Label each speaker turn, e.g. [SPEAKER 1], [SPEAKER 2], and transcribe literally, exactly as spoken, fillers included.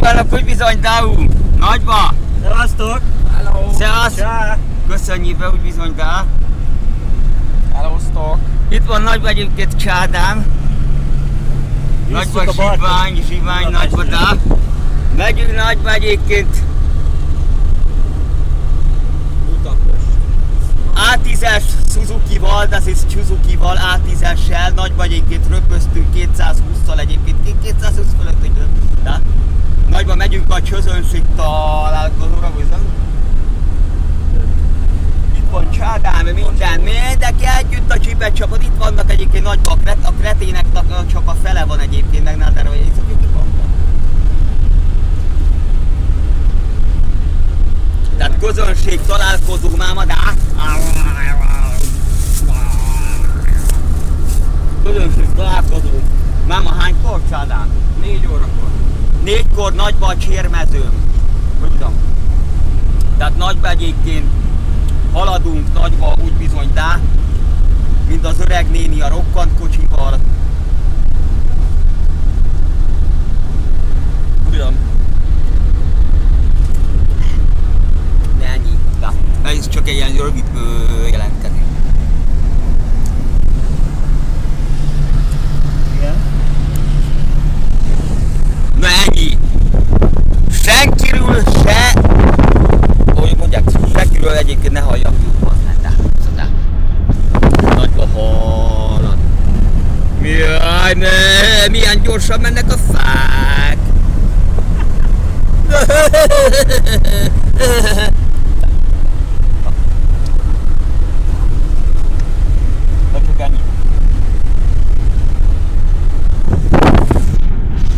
[SPEAKER 1] kívánok, hogy bizony, Dau! Nagyba!
[SPEAKER 2] Szevasztok!
[SPEAKER 3] Hello!
[SPEAKER 1] Szevasz!
[SPEAKER 2] Csá!
[SPEAKER 1] Köszönjük be, úgy bizony, Dá!
[SPEAKER 3] Hellosztok!
[SPEAKER 1] Itt van Nagyba egyébként Csádám. Nagyba Zsivány, Zsivány, Nagyba Dá. Megyünk Nagyba egyébként. á tízes Suzuki-val, de ez Suzuki-val, á tízessel, Nagyba egyébként röpöztünk kétszázhússzal egyébként, kétszázhúsz fölött, de Nagyba megyünk a közönség találkozóra, bizony. Itt van Csádám, minden, mindenki együtt a csipet csapat, itt vannak egyébként Nagyba, a, kret, a kreténeknek csak a fele van egyébként, meg nádára, hogy észak itt van. Tehát közönség találkozó máma, de közönség találkozó. Máma hánykor, Csádám? Négy órakor. Négykor Nagyba a csérmezőm. Hogy tudom. Tehát Nagyba egyébként haladunk Nagyba úgy bizony, de mint az öreg néni a rokkant kocsival. Tudom. Ennyi. De ez csak egy ilyen rövid jelentkezés.
[SPEAKER 2] Igen?
[SPEAKER 1] Na ennyi. Senkiről se, hogy mondják, senkiről egyébként ne halljak jobban. De, de. Nagyba halad. Jaj, ne, milyen gyorsan mennek a fák. Na csak ennyi.